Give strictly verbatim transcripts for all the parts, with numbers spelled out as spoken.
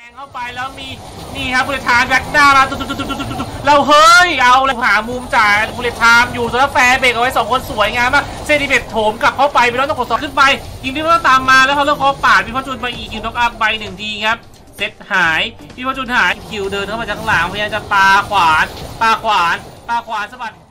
งเข้าไปแล้วมีนี่ครับบุเลตไทม์แบ็กหน้ามาตุ๊ดตุ๊ดตุ๊ดตุ๊ดตุ๊ดเราเฮ้ยเอาเลยหามุมจ่ายบุเลตไทม์อยู่แล้วแฟร์เบรกเอาไว้สองคนสวยงามมากเซนิเบตโถมกลับเข้าไปไปแล้วต้องกดสองขึ้นไปยิงที่ว่าตามมาแล้วเขาเริ่มคอปาดพี่พ่อจุนมาอีกคิวน็อกอัพไปหนึ่งทีครับเซตหายพี่พ่อจุนหายคิวเดินเข้ามาจากข้างหลังพยายามจะปาขวานปาขวานปาขวานสะบัด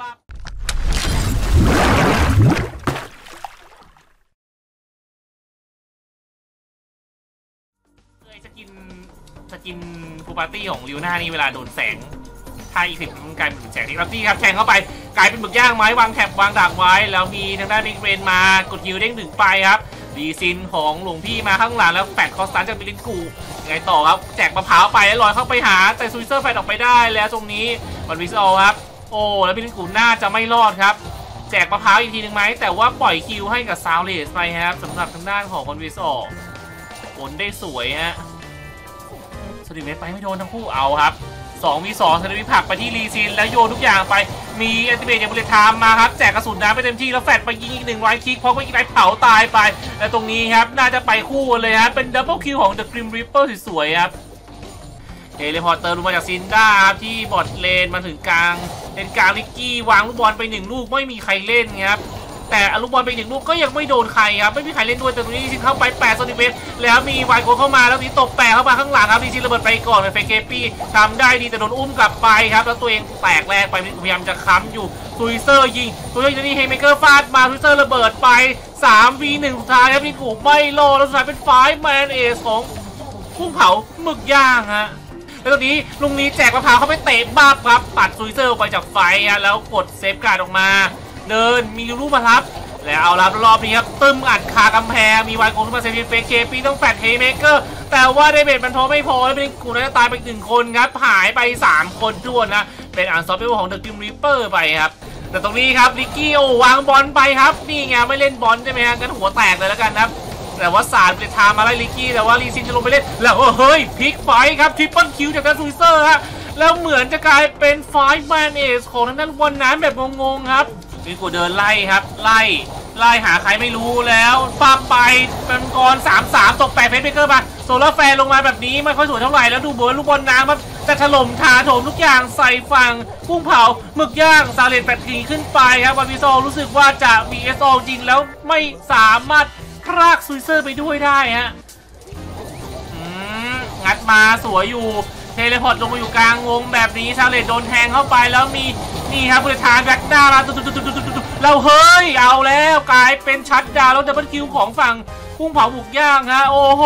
สกินสกินฟูปาร์ตี้ของลิวน่านี่เวลาโดนแสงถ้าอีกสิบมันกลายเป็นแสงที่ครับที่ครับแทงเข้าไปกลายเป็นหมึกย่างไม้วางแถบวางดักไว้แล้วมีทางด้านบิ๊กเรนมากดฮิวเด้งถึงไปครับดีซินของหลวงพี่มาข้างหลังแล้วแฟดคอสตันจากบิลินกูไงต่อครับแจกมะพร้าวไปแล้วลอยเข้าไปหาแต่ซูเซอร์แฟดออกไปได้แล้วตรงนี้วันวิสโอครับโอ้แล้วบิลินกูน่าจะไม่รอดครับแจกมะพร้าวอีกทีหนึ่งไหมแต่ว่าปล่อยคิวให้กับซาวเลสไปครับสำหรับทางด้านของวันวิสโอผลได้สวยฮะสติเมตไปไม่โดนทั้งคู่เอาครับสองวีสองสติเมตผักไปที่รีซินแล้วโยนทุกอย่างไปมีแอนติเบตอย่างบุเลตไทม์มาครับแจกกระสุนน้ำไปเต็มที่แล้วแฟดไปยิงอีกหนึ่งไวท์คิกเพราะว่าอีกไรเผาตายไปและตรงนี้ครับน่าจะไปคู่เลยครับเป็นดับเบิลคิวของ The Grim Reaper สวยๆครับเทเลพอร์เตอร์ลงมาจากซินด้าที่บอทเลนมาถึงกลางเลนกลางลิกกี้วางลูกบอลไปหนึ่งลูกไม่มีใครเล่นครับแต่ลูกบอลไปหนึ่งลูกก็ยังไม่โดนใครครับไม่มีใครเล่นด้วยแต่ตรงนี้ดิซินเข้าไปแปดซนติเมตรแล้วมีไวโกเข้ามาแล้วนี้ตบแปะเข้ามาข้างหลังครับดิซินระเบิดไปก่อนเป็นเฟเกปี้ทำได้ดีแต่โดนอุ้มกลับไปครับแล้วตัวเองแตกแรกไปพยายามจะค้ำอยู่ซูเซอร์ยิงซูเซอร์จะนี่เฮเมเกอร์ฟาดมาซูเซอร์ระเบิดไป สามวีหนึ่ง สุดท้ายครับพี่กูไม่โลแล้วสุดท้ายเป็นไฟแมนเอสของพุ่งเผาหมึกย่างฮะแล้วตรงนี้ลุงนี้แจกมะพร้าวเขาไปเตะบ้าครับปัดซูเซอร์ออกไปจากไฟแล้วกดเซฟการ์ดออกมาเดินมีลูกมาทับแล้วเอารับรอบนี้ครับตึมอัดคากำแพงมีไวโกขึ้นมาเซฟเฟกเคปีต้องแฟดเฮเมเกอร์แต่ว่าได้เบรมันพอไม่พอแล้วเป็นกูน่าจะตายไปหนึ่งคนครับหายไปสามคนทั่วนะเป็นอันซอฟเปอร์ของเดอะกิมริปเปอร์ไปครับแต่ตรงนี้ครับลิกกี้โอวางบอลไปครับนี่ไงไม่เล่นบอลใช่ไหมฮะกันหัวแตกเลยแล้วกันครับแต่ว่าสารเปทามาไล่ลิกกี้แต่ว่าลีซินจะลงไปเล่นแล้วเฮ้ยพลิกไฟครับทริปเปิลคิวจากการซูเซอร์ฮะแล้วเหมือนจะกลายเป็นไฟแมนเอสของทางด้านวันนั้นแบบงงๆครับลิกูเดินไล่ครับไล่ไล่หาใครไม่รู้แล้วปาไปเป็นกรสามสามตกแปดเพชรเบเกอร์มาโซลาร์แฟร์ลงมาแบบนี้ไม่ค่อยสวยเท่าไหร่แล้วดูเบอร์ลูกบอลน้ำมันจะถล่มถาโถมทุกอย่างใส่ฝั่งพุ่งเผาหมึกย่างซาเลนแปดทีขึ้นไปครับวันวิโซรู้สึกว่าจะมีเอสโอจริงแล้วไม่สามารถพรากซูเซอร์ไปด้วยได้ฮะงัดมาสวยอยู่เทเลพอร์ตลงมาอยู่กลางวงแบบนี้ซาเลนโดนแทงเข้าไปแล้วมีนี่ครับบุเลตไทม์แบ็กหน้ามาตุ๊ดตุ๊ดตุ๊ดตุ๊ดตุ๊ดเราเฮ้ยเอาแล้วกลายเป็นชัดดาวแล้วดับเบิลคิวของฝั่งพุ่งเผาบุกย่างฮะโอ้โห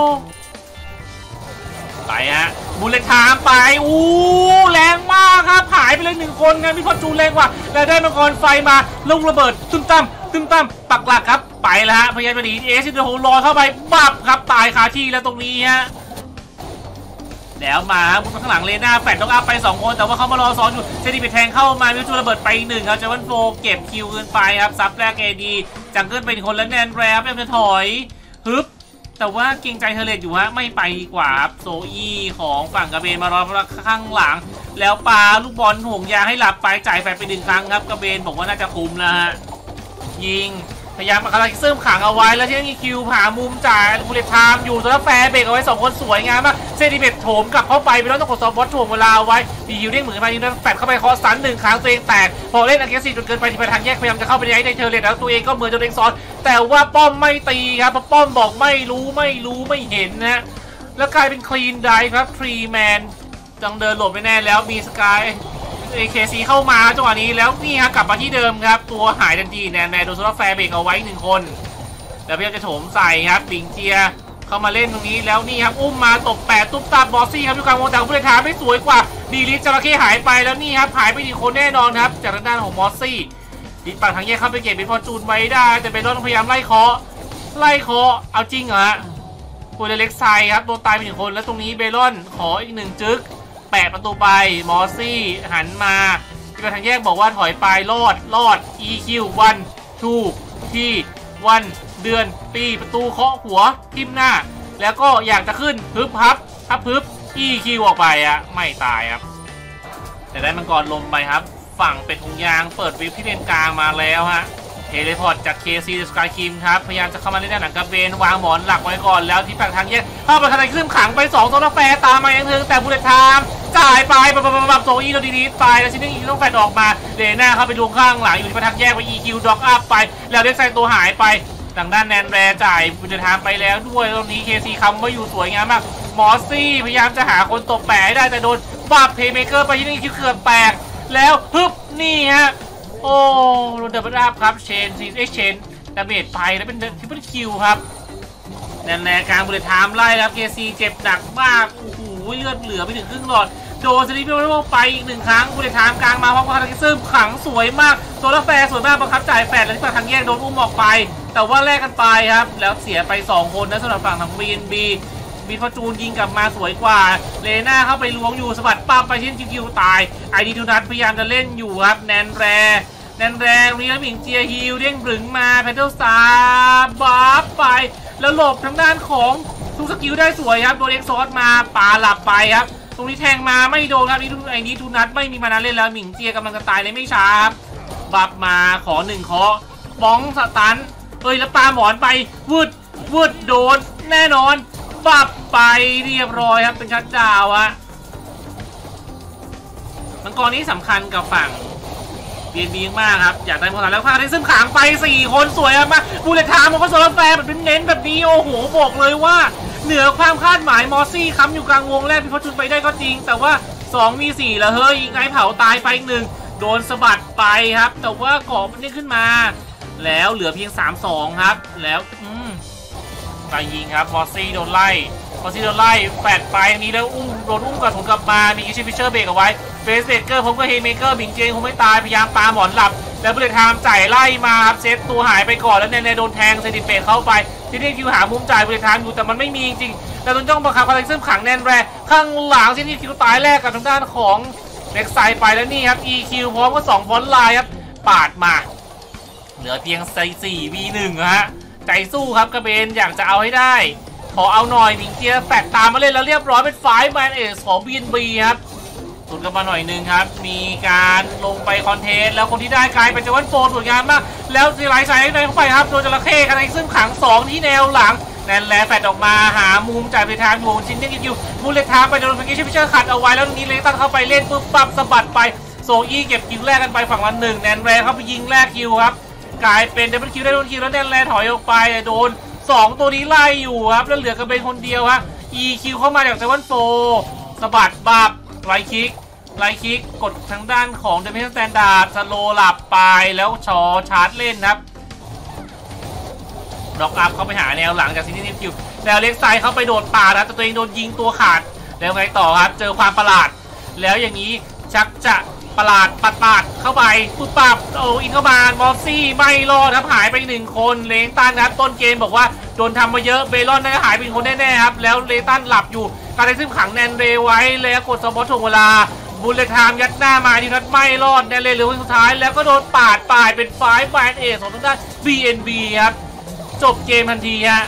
ไปฮะบุเลตไทม์ไปอู้แรงมากครับหายไปเลยหนึ่งคนงั้นพี่พอจูนแรงกว่าแล้วได้มังกรไฟมาลงระเบิดตึ้มตั้มตึ้มตั้มปักหลักครับไปแล้วฮะพยายามจะหนีเอซินโฮลอยเข้าไปบับครับตายคาที่แล้วตรงนี้ฮะแล้วมาบุกข้างหลังเลน่าแฟดต้องอัพไปสองคนแต่ว่าเขามารอซ้อนอยู่เซนิเบตแทงเข้ามามิวจูระเบิดไปหนึ่งครับเจวันโฟเก็บคิวเกินไปครับซับแรกเอดีจังเกิลเป็นคนแล้วแนนแรปยังจะถอยฮึบแต่ว่าเกรงใจเทเลตอยู่ฮะไม่ไปดีกว่าครับโซอี้ของฝั่งกระเบนมารอข้างหลังแล้วปาลูกบอลห่วงยางให้หลับไปจ่ายแฟดไปหนึ่งครั้งครับกระเบนบอกว่าน่าจะคุ้มแล้วฮะยิงพยายามมาคาราคิซึมขังเอาไว้แล้วที่นี่คิวผ่ามุมจ่ายบุเลตไทม์อยู่แล้วแฟร์เบรกเอาไว้สองคนสวยงามมากเซนิเบตโถมกลับเข้าไปไปแล้วต้องกดซอฟบอสถ่วงเวลาไว้ดีฮิวเด้งเหมือนมายิงแฟดเข้าไปคอสันหนึ่งครั้งตัวเองแตกพอเล่นอังกฤษจนเกินไปที่ไปทางแยกพยายามจะเข้าไปในไอ้ในเทอร์เลตแล้วตัวเองก็เหมือนตัวเองซ้อนแต่ว่าป้อมไม่ตีครับเพราะป้อมบอกไม่รู้ไม่รู้ไม่เห็นนะแล้วกลายเป็นคลีนไดครับทรีแมนจังเดินหลบไปแน่แล้วมีสกายเอ เค ซี เข้ามาจังหวะนี้แล้วนี่ฮะกลับมาที่เดิมครับตัวหายทันทีแนนแมนโดนโซลาร์แฟร์เบรกเอาไว้หนึ่งคนแล้วพยายามจะโถมใส่ครับบิงเจียเข้ามาเล่นตรงนี้แล้วนี่ครับอุ้มมาตบแปดตุ๊บตาบอสซี่ครับอยู่กลางวงแต่ผู้เล่นท้าไม่สวยกว่าดีลิสจระเข้หายไปแล้วนี่ครับหายไปอีกคนแน่นอนครับจากด้านของมอสซี่ดิปังทางแยกเข้าไปเก็บเป็นพอจูนไว้ได้แต่เบลอนพยายามไล่เคาะไล่เคาะเอาจริงเหรอฮะตัวเล็กไซครับโดนตายไปหนึ่งคนแล้วตรงนี้เบลอนขออีกหนึ่งจึ๊กแปะประตูไปมอสซี่หันมาที่ทางแยกบอกว่าถอยไปรอดรอด อี คิว วัน ทู ที่ วัน เดือนปีประตูเคาะหัวทิ่มหน้าแล้วก็อยากจะขึ้นฮึบฮับฮับฮึบ อี คิว ออกไปอะไม่ตายครับแต่ได้มังกรลมไปครับฝั่งเป็ดหงยางเปิดวิปที่เลนกลางมาแล้วฮะเทเลพอร์ตจาก เค ซี สกายคิมครับพยายามจะเข้ามาเล่นด้านหลังกับเบนวางหมอนหลักไว้ก่อนแล้วที่ฝั่งทางแยกเข้าไปทางขึ้นขังไปสองโซลาร์แฟร์ตามมาอย่างถึงแต่บุลเลตไทม์จ่ายไปแบบแบบโซอี้เราดีๆไปแล้วชิ้นนึงอีกต้องแฟดออกมาเลน่าเข้าไปลงข้างหลังอยู่ที่ทางแยกไป อี คิว ด็อกอัพไปแล้วเล็กไซตัวหายไปทางด้านแนนแรจ่ายบุลเลตไทม์ไปแล้วด้วยตรงนี้ เค ซี คำว่าอยู่สวยงามมากมอสซี่พยายามจะหาคนตบแปะให้ได้แต่โดนบับเพย์เมเกอร์ไปที่นี่คิวเกือบแตกแล้วฮึบนี่ฮะโอ้โดนเดบัลอัพครับเชนซีเอ็กเชนดาเมจไปแล้วเป็นทริปเปิลคิวครับนั่นแหละกลางบุลเลตไทม์ไล่แล้ว เค ซี เจ็บหนักมากโอ้โหเลือดเหลือไปถึงครึ่งหลอดโดนสลิปเปอร์ไปอีกหนึ่งครั้งบุลเลตไทม์กลางมาพร้อมกับคาร์กิซึมขังสวยมากโซลาร์แฟร์สวยมากบังคับจ่ายแปดแล้วที่ฝั่งทางแยกโดนอุ้มออกไปแต่ว่าแลกกันไปครับแล้วเสียไปสองคนนะสำหรับฝั่งทาง วี เอ็น บีบีฟอร์จูนยิงกลับมาสวยกว่าเลน่าเข้าไปล้วงอยู่สะบัดปั๊มไปที่คิวตายไอดีทูนัทพยายามจะเล่นอยู่ครับแนนแรแนนแรตรงนี้แล้วหมิงเจียฮิลเด้งบึงมาแพนเทิลสตาร์บัฟไปแล้วหลบทางด้านของทุกสกิลได้สวยครับโดนเอ็กซอร์มาปาหลับไปครับตรงนี้แทงมาไม่โดนครับนี่ไอดีทูนัทไม่มีมานาเล่นแล้วหมิงเจียกำลังจะตายเลยไม่ช้าครับบัฟมาขอหนึ่งเคาะบ้องสตันเอ้ยแล้วปาหมอนไปวืดวืดโดนแน่นอนบับไปเรียบร้อยครับเป็นชัดดาวฮะมังกรนี้สำคัญกับฝั่งเบียนบีมากครับอยากได้พลังแล้วพาได้ซึ่งขางไปสี่คนสวยมากบูเลตามันก็โซลาร์แฟร์แบบเน้นแบบนี้โอ้โหบอกเลยว่าเหนือความคาดหมายมอสซี่ค้ำอยู่กลางวงแรกพี่พอจุนไปได้ก็จริงแต่ว่าสองมีสี่แล้วเฮ้ยไงเผาตายไปอีกหนึ่งโดนสะบัดไปครับแต่ว่าเกาะมันได้ขึ้นมาแล้วเหลือเพียง สามสอง ครับแล้วอืมไปยิงครับมอสซี่โดนไล่มอสซี่โดนไล่แปดไปนี้แล้วอุ้มโดนอุ้มกระถุงกลับมามีคิชิฟิเชอร์เบรกเอาไว้เฟสเบเกอร์ผมก็เฮเมเกอร์บิงเจนคงไม่ตายพยายามปาหมอนหลับแล้วบุลเลตไทม์จ่ายไล่มาครับเซตตัวหายไปก่อนแล้วแนนโดนแทงเซติเปตเข้าไปที่นี่คิวหามุมจ่ายบุลเลตไทม์อยู่แต่มันไม่มีจริงๆแต่ตนจ้องบังคับคาร์ซึ่งขังแนนแรข้างหลังที่นี่คิวตายแรกกับทางด้านของเล็กไซไปแล้วนี่ครับ อี คิว พร้อมกับสองฟอนต์ไลน์ครับปาดมาเหลือเพียงสี่ วี หนึ่ง ฮะใจสู้ครับกระเบนอยากจะเอาให้ได้ขอเอาหน่อยมิงเจียแฟดตามมาเล่นแล้วเรียบร้อยเป็นไฟแมนเอสของ บี เอ็น บี ครับสุดกันมาหน่อยนึงครับมีการลงไปคอนเทนต์แล้วคนที่ได้กลายเป็นเจวันโฟนสวยงามมากแล้วซีไลท์ใส่ในเข้าไปครับโดนจระเข้กันในซึ่งขังสองที่แนวหลังแนนแลแฟดออกมาหามุมจ่ายไปทางวงชิ้นเด้งอยู่มูเลทามไปโดนฟิกกี้ชิเชอร์ขัดเอาไว้แล้วนี้เลตันเข้าไปเล่นปุ๊บปั๊บสะบัดไปโซอี้เก็บคิวแรกกันไปฝั่งละหนึ่งแนนแลเข้าไปยิงแรกคิวครับกลายเป็นดับเบิลคิวได้โดนคิวแล้วแนนแลถอยออกไปโดนสองตัวนี้ไล่อยู่ครับแล้วเหลือกระเบนคนเดียวฮะ อี คิว เข้ามาจากเซเว่นโฟสะบัดบับไลคิกไลคิกกดทางด้านของเดมิสแตนดาร์ดสโลหลับไปแล้วชอชาร์จเล่นครับด็อกอัพเข้าไปหาแนวหลังจากซินนี่คิวแล้วเล็กไซเข้าไปโดดป่าครับแต่ตัวเองโดนยิงตัวขาดแล้วไงต่อครับเจอความประหลาดแล้วอย่างนี้ชักจะประหลาดปัดปาดเข้าไปปุ๊บปับโอ้อินเข้ามามอสซี่ไม่รอดครับหายไปหนึ่งคนเลนตันครับต้นเกมบอกว่าโดนทำมาเยอะเบลอนน่าจะหายเป็นคนแน่ๆครับแล้วเลตันหลับอยู่การได้ซึ่งขังแนนเรไว้แล้วกดสปอตถ่วงเวลาบุลเลตไทม์ยัดหน้ามาดีนัดไม่รอดแนนเรเหลือคนสุดท้ายแล้วก็โดนปาดปาดเป็นไฟล์แบนเอสของทางด้าน บี เอ็น บี ครับจบเกมทันทีฮะ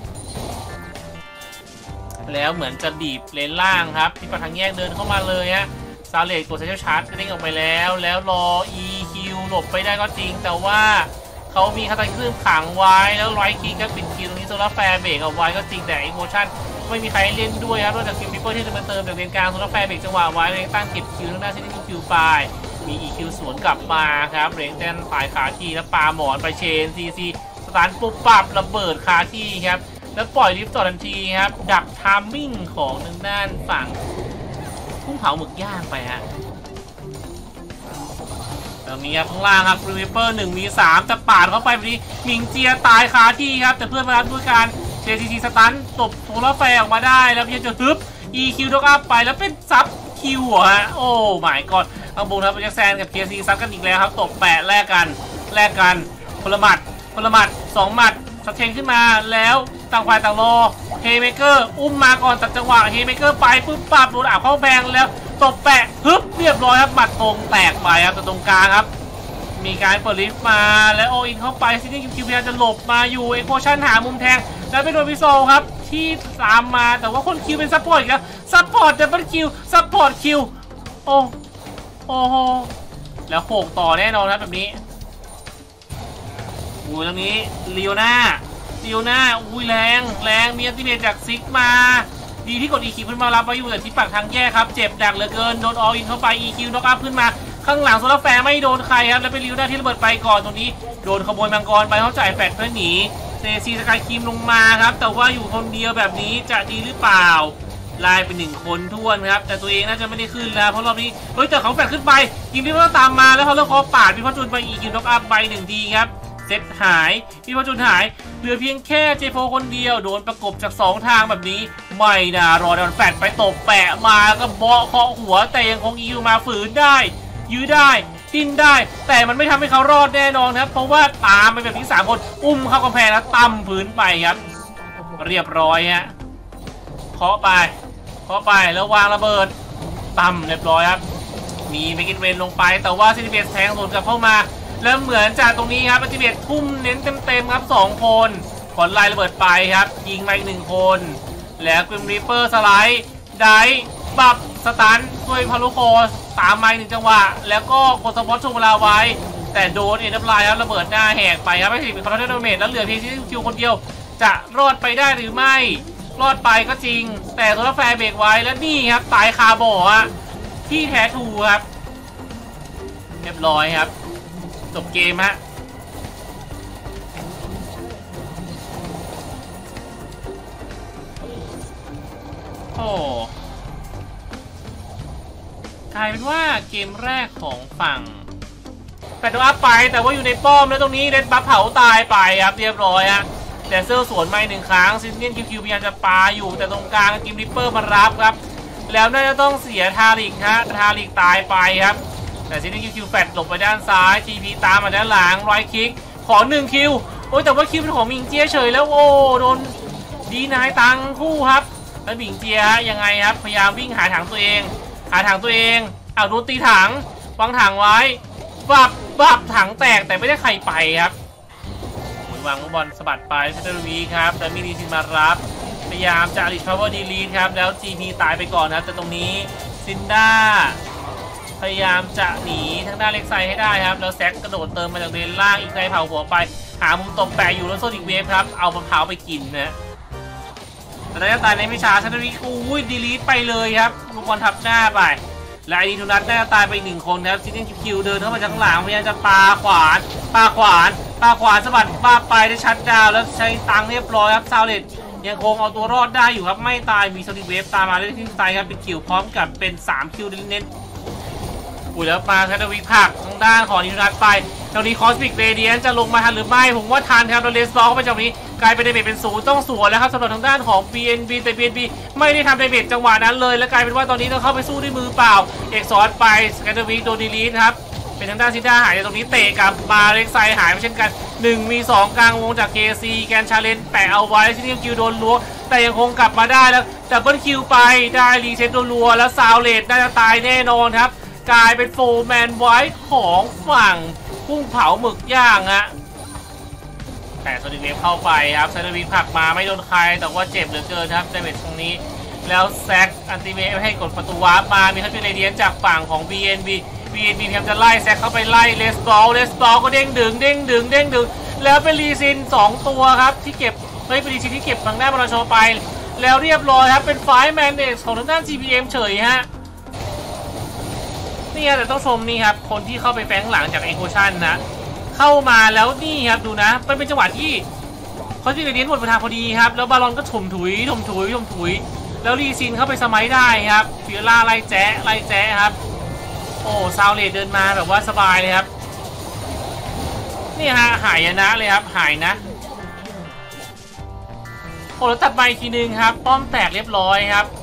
แล้วเหมือนจะบีบเลนล่างครับที่ปะทางแยกเดินเข้ามาเลยฮะซาเลกตัวเซเชอร์ชาร์จเด้งออกไปแล้วแล้วรอ อี คิว หลบไปได้ก็จริงแต่ว่าเขามีคาตาคิซึมขังไว้แล้วไลท์คิงก็ปิดคิวตรงนี้โซลาร์แฟร์เบรกเอาไว้ก็จริงแต่อีโมชั่นไม่มีใครเล่นด้วยครับนอกจากคิวปิเปอร์ที่จะมาเติมจากเลนกลางโซลาร์แฟร์เบรกจังหวะไว้เลยตั้งเก็บคิวทางด้านเซนต์คิวไปมี อี คิว สวนกลับมาครับเรนเต้นฝ่ายขาที่แล้วปาหมอนไปเชนซีซีสตาร์ทปุ๊บปับระเบิดคาที่ครับแล้วปล่อยลิฟต์ต่อทันทีครับดักทามมิ่งของทางด้านฝั่งพุ่งเผาหมึกย่างไปฮะตรงนี้ครับข้างล่างครับรีเปอร์หนึ่งมีสามแต่ปาดเข้าไปแบบนี้หมิงเจียตายคาที่ครับแต่เพื่อนมารับด้วยการเจซีซีสตันตบโซลาร์แฟร์ออกมาได้แล้วพี่จะฮึบ อี คิว ด็อกอัพไปแล้วเป็นซับคิวฮะโอ้หมายก่อนข้างบนครับเป็นแซนกับ เค ซี ซับกันอีกแล้วครับตบแปะแลกกันแลกกันพลหมัดพลหมัดสองหมัดสะเทงขึ้นมาแล้วต่างฝ่ายต่างรอเฮเมเกอร์อุ้มมาก่อนตัดจังหวะเฮเมเกอร์ไปปุ๊บปั๊บโดนอ่าวเข้าแบงแล้วตบแปะฮึบเรียบร้อยครับหมัดตรงแตกไปครับตรงกลางครับมีการเปิดลิฟต์มาแล้วโออินเข้าไปซินี่คิวพยายามจะหลบมาอยู่เอ็กโพชั่นหามุมแทงแล้วไปโดนพิโซครับที่ตามมาแต่ว่าคนคิวเป็นซัพพอร์ตอีกแล้วซัพพอร์ตดับเบิลคิวซัพพอร์ตคิวโอ้โอ้โหแล้วโขกต่อแน่นอนครับแบบนี้อุ้ยตรงนี้เลียวนาเลียวนาอุ้ยแรงแรงมีอัลติเมทจากซิกมาดีที่กด อี คิว ขึ้นมารับไว้อยู่แต่ที่ปากทางแย่ครับเจ็บหนักเหลือเกินโดนออลอินเข้าไป อี คิว น็อกอัพขึ้นมาข้างหลังโซลาร์แฟร์ไม่โดนใครครับแล้วเป็นลิวด้าที่ระเบิดไปก่อนตรงนี้โดนขโมยมังกรไปเขาจ่ายแฟดเพื่อหนีเซซีสกายครีมลงมาครับแต่ว่าอยู่คนเดียวแบบนี้จะดีหรือเปล่าไล่เป็นหนึ่งคนท้วนครับแต่ตัวเองน่าจะไม่ได้ขึ้นแล้วเพราะรอบนี้เฮ้ยแต่เขาแฟดขึ้นไปกิมที่เขาตามมาแล้วเขาเลือกคอปาดพี่พัชจุนไปอีกคิวน็อกอัพไปหนึ่งทีครับเซตหายพี่พัชจุนหายเหลือเพียงแค่เจโฟคนเดียวโดนประกบจากสองทางแบบนี้ไม่นะรอโดนแฟดไปตบแปะมาก็เบาะเคาะหัวแต่ยังคงอีคิวมาฝืนได้ยื้อได้ดิ้นได้แต่มันไม่ทำให้เขารอดแน่นอนครับเพราะว่าตามไปแบบที่สามคนอุ้มเข้ากำแพงแล้วตั้มพื้นไปครับเรียบร้อยฮะเคาะไปเคาะไปแล้ววางระเบิดตั้มเรียบร้อยครับมีเมกินเวนลงไปแต่ว่าซิติเบสแทงสวนกลับเข้ามาแล้วเหมือนจากตรงนี้ครับซิติเบสทุ่มเน้นเต็มๆครับสองคนขอนไล่ระเบิดไปครับยิงมาอีกหนึ่งคนแล้วกริมรีเปอร์สไลด์ได้บับสตันด้วยพารุโคตามมาหนึ่งจังหวะแล้วก็กดสปอตช่วงเวลาไว้แต่โดนเอ็นดับไลน์ครับระเบิดหน้าแหกไปครับไม่ถึงเป็นคอนเทนต์ดาเมจแล้วเหลือเพียงที่คิวคนเดียวจะรอดไปได้หรือไม่รอดไปก็จริงแต่โซลาร์แฟร์เบรกไว้แล้วนี่ครับตายคาบ่อฮะที่แท้ทูครับเรียบร้อยครับจบเกมฮะโอ้กลายเป็นว่าเกมแรกของฝั่งแปดตัวอัพไปแต่ว่าอยู่ในป้อมแล้วตรงนี้เดนบัฟเผาตายไปครับเรียบร้อยฮะแต่เซอร์สวนมาหนึ่งครั้งซินเนียนคิวคิวพยายามจะปาอยู่แต่ตรงกลางกิมริปเปอร์มารับครับแล้วน่าจะต้องเสียทาริกฮะทาริกตายไปครับแต่ซินเนียนคิวคิวแฟดหลบไปด้านซ้ายทีพีตามมาด้านหลังไรคิกขอหนึ่งคิวโอ้ยแต่ว่าคิวเป็นของมิงเจียเฉยแล้วโอ้โดนดีนายตังคู่ครับแล้วมิงเจียยังไงครับพยายามวิ่งหาถังตัวเองหาถังตัวเองเอาโดนตีถังวางถังไว้บับบับถังแตกแต่ไม่ได้ใครไปครับวางบอลสะบัดไปเซตเตอร์วีครับแต่มีดีซินมารับพยายามจะลิทพาวเวอร์ดีลีทครับแล้วจีพีตายไปก่อนนะแต่ตรงนี้ซินด้าพยายามจะหนีทางด้านเล็กไซให้ได้ครับแล้วแซกกระโดดเติมมาจากเลนล่างอีกในเผาหัวไปหามุมตบแปะอยู่แล้วโซนิกเวฟครับเอามะพร้าวไปกินนะแต่ในตายในไม่ช้าเซตเตอร์วีอุ้ยดีลีทไปเลยครับลูกบอลทับหน้าไปและไอดีทูนัทน่าจะตายไปหนึ่งคนครับซินเนียนคิวเดินเข้ามาจากข้างหลังพยายามจะปาขวานปาขวานปาขวานสะบัดปาไปได้ชัดดาวแล้วใช้ตังเรียบร้อยครับซาวเลตยังคงเอาตัวรอดได้อยู่ครับไม่ตายมีโซนิกเวฟตามมาได้ที่ตายครับเป็นคิวพร้อมกับเป็นสามคิวเน้นๆอุ้ยแล้วมาแคทวิกผักทางด้านของดีทูนัทไปตอนนี้คอสมิกเรเดียนจะลงมาทันหรือไม่ผมว่าทันครับแล้วเลสบอลเข้าไปจากนี้กลายเป็นเดเมจเป็นศูนย์ต้องสวนแล้วครับสำหรับทางด้านของ บี เอ็น บี แต่ บี เอ็น บี ไม่ได้ทำเดเมจจังหวะนั้นเลยและกลายเป็นว่าตอนนี้ต้องเข้าไปสู้ด้วยมือเปล่าเอกซอสไปสแกนเดอร์วิกโดนดีลีทครับเป็นทางด้านซินด้าหายตรงนี้เตะกับมาเล็กไซหายไปเช่นกันหนึ่งมีสองกลางวงจาก เค ซี แกนชาเลนจ์แปะเอาไว้ซินเนียนคิวโดนล้วงแต่ยังคงกลับมาได้แล้วดับเบิลคิวไปได้รีเซ็ตรัวๆแล้วซาวเลตน่าจะตายแน่นอนครับกลายเป็นโฟร์แมนไว้ของฝั่งกุ้งเผาหมึกย่างฮะแต่โซนิกเวฟเข้าไปครับไซเดอร์วิกผลักมาไม่โดนใครแต่ว่าเจ็บเหลือเกินครับดาเมจตรงนี้แล้วแซกอันติเมทให้กดประตูวาร์ปมามีทัพเรเดียนจากฝั่งของ บี เอ็น บี บี เอ็น บี พยายามจะไล่แซกเข้าไปไล่เลสบอลเลสบอลก็เด้งดึงเด้งดึงเด้งดึงแล้วเป็นรีซินสองตัวครับที่เก็บเฮ้ยเป็นรีซินที่เก็บทางด้านบอลโชไปแล้วเรียบร้อยครับเป็นไฟแมนเดสของทางด้าน ซี พี เอ็ม เฉยฮะนี่แต่ต้องชมนี่ครับคนที่เข้าไปแฝงหลังจากเอ็กโคชั่นนะเข้ามาแล้วนี่ครับดูนะมันเป็นจังหวะที่เขาที่เรียนหมดเวลาพอดีครับแล้วบอลลอนก็ถมถุยถมถุยถมถุยแล้วรีซินเข้าไปสมัยได้ครับฟิล่าไล่แจ๊ไล่แจ๊ครับโอ้ซาวเลดเดินมาแบบว่าสบายเลยครับนี่ฮะหายนะเลยครับหายนะโอ้แล้วตัดไปทีนึงครับป้อมแตกเรียบร้อยครับ